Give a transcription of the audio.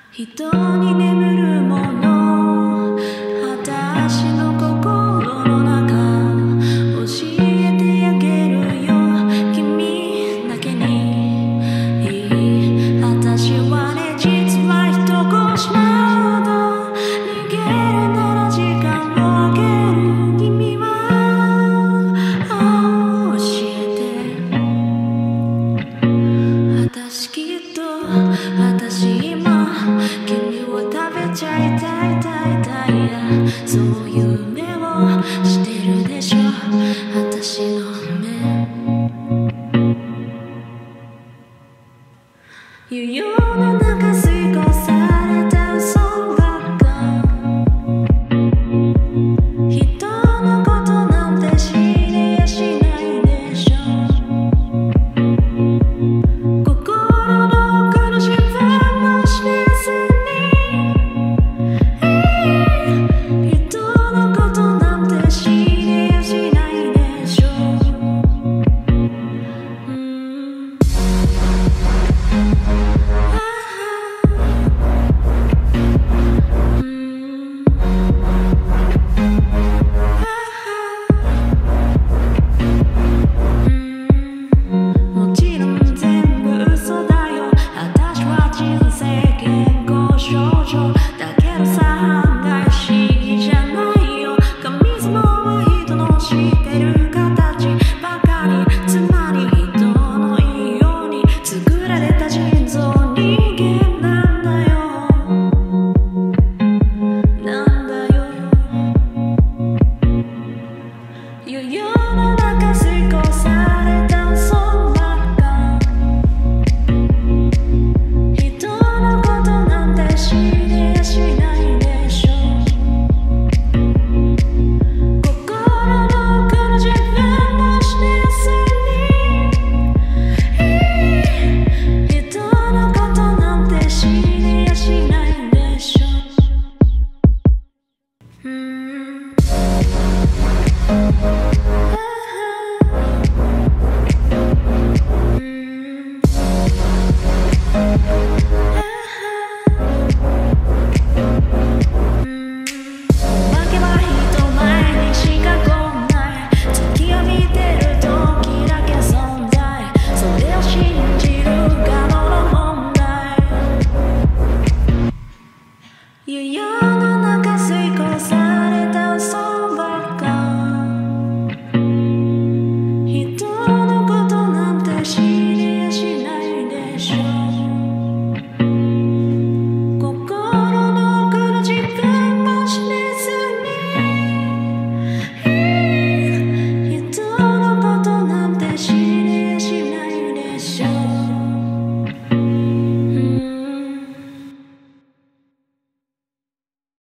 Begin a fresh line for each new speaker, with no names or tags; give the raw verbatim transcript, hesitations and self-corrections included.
人に眠るもの私の心の中教えてあげるよ君だけに私はね実は人殺しなど逃げるなら時間をあげる君は教えて私きっと私今君を食べちゃいたいたいたいやそういう目をしてるでしょ私の目有用な